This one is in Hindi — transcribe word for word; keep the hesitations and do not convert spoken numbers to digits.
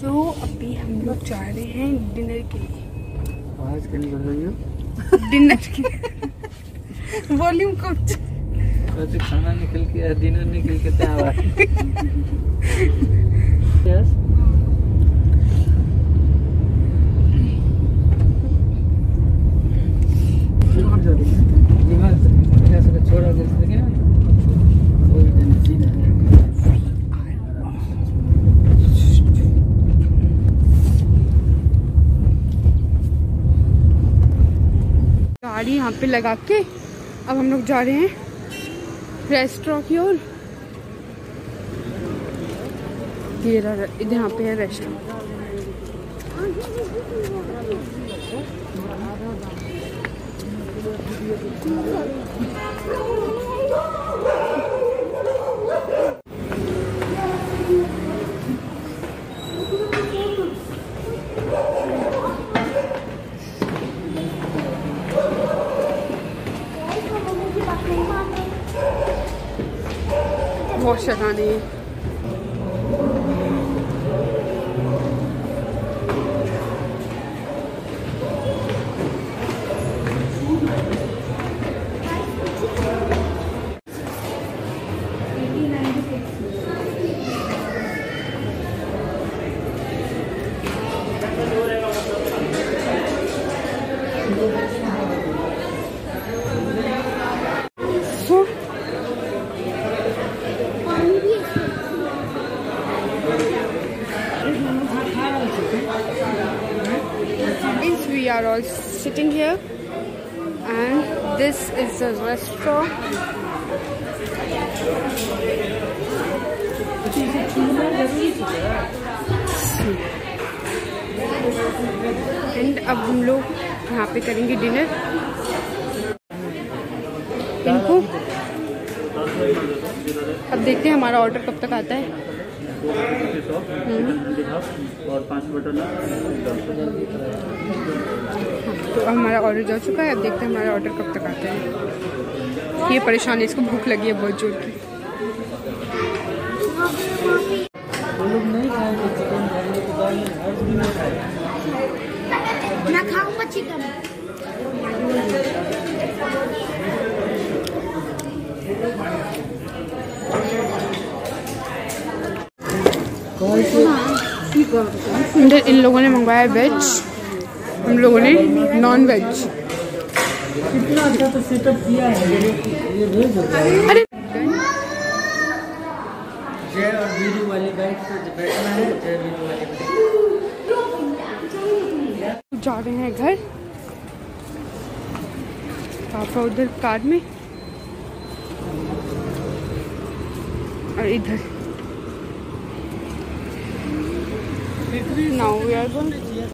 सो so, अभी हम लोग जा रहे हैं डिनर के लिए। आवाज क्यों नहीं कर रही हो? डिनर के वॉल्यूम कम। वैसे खाना निकल के डिनर निकल के क्या आवाज? यस छोड़ा जैसे क्या गाड़ी यहाँ पे लगा के अब हम लोग जा रहे हैं रेस्टोरेंट की ओर। ये इधर यहाँ पे है रेस्टोरेंट। बहुत शगाने we are all sitting here and this is the restaurant. And अब हम लोग यहाँ पे करेंगे डिनर। इनको अब देखते हैं हमारा ऑर्डर कब तक आता है। और पाँच बटर तो हमारा ऑर्डर जा चुका है। अब देखते हैं हमारा ऑर्डर कब तक आता है। ये परेशान है, इसको भूख लगी है बहुत जोर की। मैं खाऊंगा चिकन। इन लोगों ने मंगवाया वेज, हम लोगों ने नॉन वेज। कितना अच्छा तो सेटअप किया है। ये वेज होता है। अरे जय और वीरू वाली बाइक पे बैठना है। जय वीरू वाली बाइक जा रहे हैं घर। पापा उधर कार में और इधर। Now we are going